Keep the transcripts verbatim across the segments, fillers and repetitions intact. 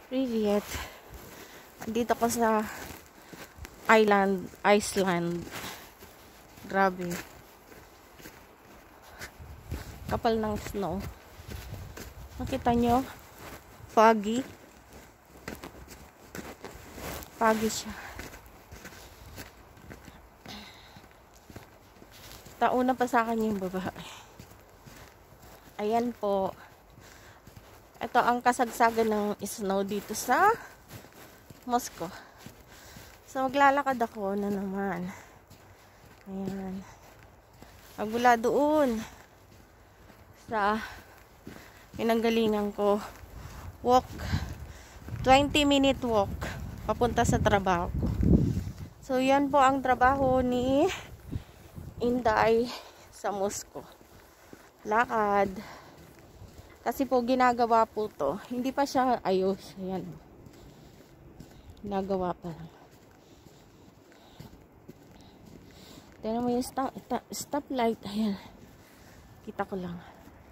Privyet. Dito ko sa island, Iceland. Grabe. Kapal ng snow. Nakita nyo? Foggy. Foggy siya. Tauna pa sa akin yung babae. Ayan po. Ito ang kasagsagan ng snow dito sa Moscow. So, maglalakad ako na naman. Ayan. Magmula doon sa pinanggalingan ko. Walk. twenty minute walk. Papunta sa trabaho ko. So, yan po ang trabaho ni Inday sa Moscow. Lakad. Kasi po ginagawa po to. Hindi pa siya ayos. Ayan. Ginagawa pa lang. Tignan mo yung stop, stop light. Ayan. Kita ko lang.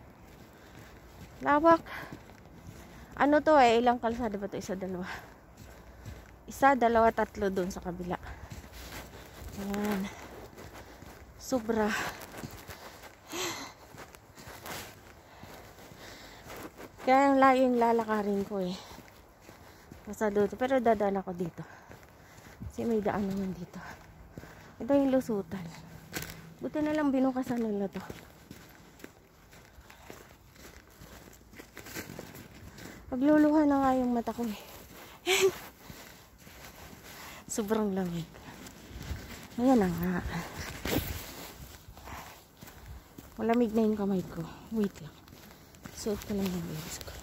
Lawak. Ano to eh? Ilang kalsada ba to? Isa, dalawa. Isa, dalawa, tatlo dun sa kabila. Ayan. Sobra. Kaya ang layo yung lalakarin ko eh. Nasa dito. Pero dadaan ako dito. Kasi may daan naman dito. Ito yung lusutan. Buti na lang binukasan nila to. Pagluluha na nga yung mata ko eh. Sobrang lamig. Ayan na nga. Malamig na yung kamay ko. Wait lang. Suot ko lang yung legs ko.